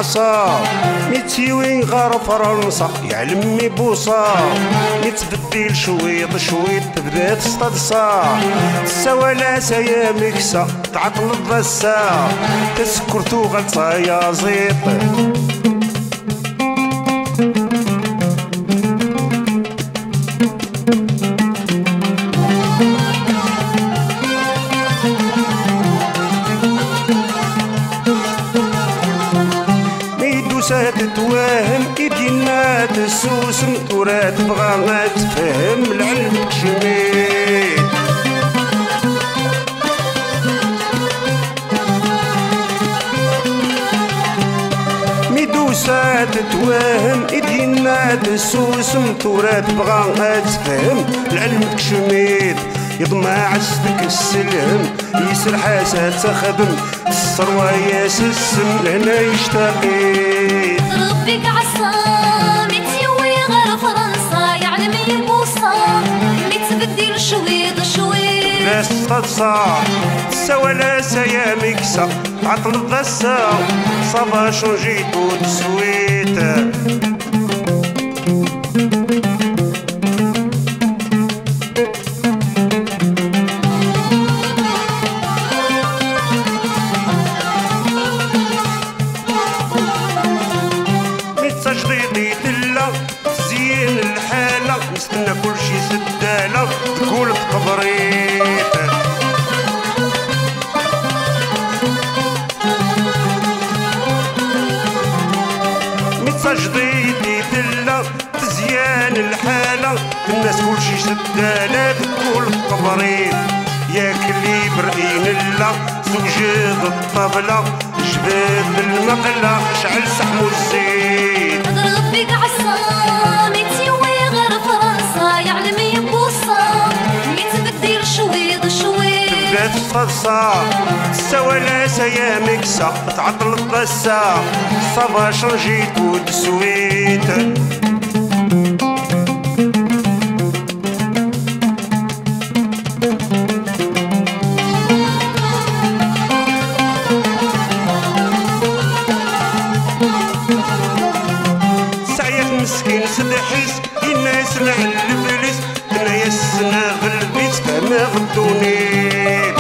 عصا ميتيوي غار فرنسا يعلم مي بوصا يتبدل شويط شويط بدات ستدصا السوالا سيا مكسا تعطل الضسا تسكرتو غلطا يا زيط تتواهم إيدينا تسوسم ورا تبغى ما تفهم العلم شميت ميدوسا تتواهم إيدينا تسوسم ورا تبغى ما تفهم العلم شميت يضمع عزتك السلم يسر حاسات تخدم الثروة ياس السم لهنا يشتاقيت ربك عصا متيوي غير فرنسا يعلم يبوصا متبدل شويط شويط ناس تتصا السوالا سيا مكسا عطل الضسا صافا شونجيتو تسويت زين الحالة نستنى كل شي سدالة تقول تقبريت متسجديتي دلة تزيان الحالة الناس كل شي سدالة تقول تقبريت ياك اللي برقين الله زوجيد الطبلة جباد المقلة شعل سحمو الزيت ربك عصا متيوي غير فرنسا يعلم يبوصا متبدل شويط شويط بدات تفصا السوالا سيا مكسا تعطل الضسا صافا شونجيتو تسويت مسكين سدحيس الناس نعلم ليس انا يسنا غلبيت فما غدوني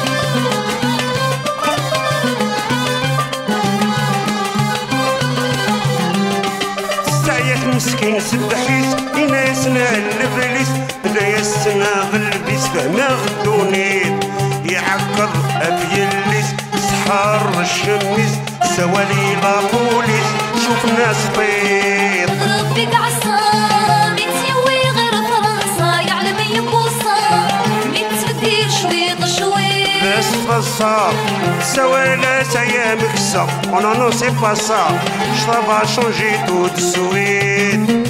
سعيت مسكين سدحيس الناس نعلم ليس انا يسنا غلبيت فما غدوني يعقد افيليس سحار الشميس سوالي لا بوليس شوف ناس طير ربك عصا متيوي غير فرنسا يعلم يبوصا متبدل شويط شويط ناس فصا سوالا سيا مكسا انا نو سي با سا شافا شونجي تو دو سويت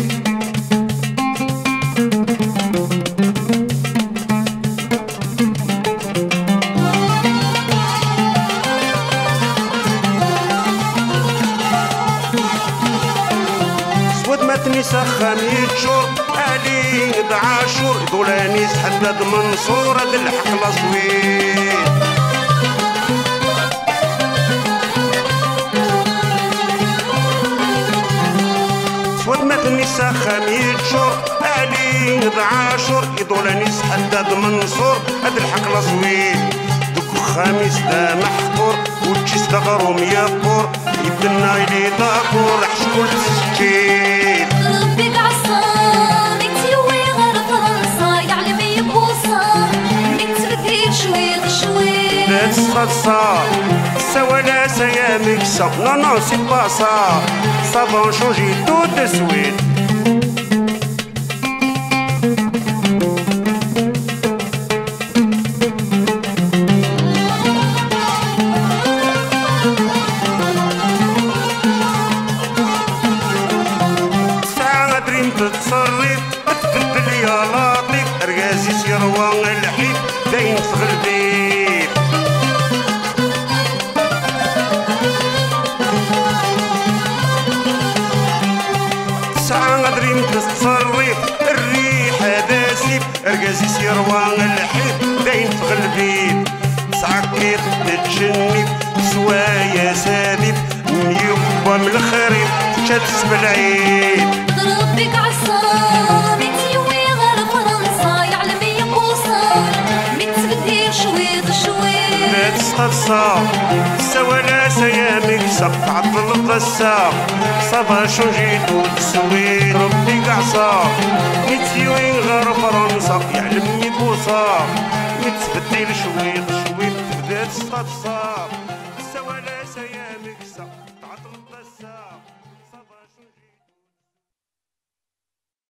سخن يتشور علي بعاشور دولاني حدد منصور هاد الحقلة صويت سود متني سخن يتشور علي بعاشور دولاني حدد منصور هاد الحقلة صويت دك خامس دا محقور وتشيس دا غروم يقور يبدنا يلي داكور حشكول تسكين ربك عصا متيوي غير فرنسا يعلم يبوصا متبدل شويط شويط لا تسخصا سوالا سيا مكسا لا نو سي با سا صافا شونجي تو دو سويت تتصرف تبدل يا لطيف رقاسي سيروان الحيط داين في غلبيت ساعة غادرين تتصرف الريحة داسيف رقاسي سيروان الحيط داين في غلبيت ساعة كيف تتجنب سوايا سادف من يبا غدوة من الخريف شات بالعيد ضرب بك عصام يتيوي غير فرنسا يعلم يبوصا متبدل شويط شويط لا تستقصى سوالا سيامك سق عطل القصة صبا شو جيتو تسوي ربي قعصا متيوي غير فرنسا يعلم يبوصا متبدل شويط شويط تبدا تستقصى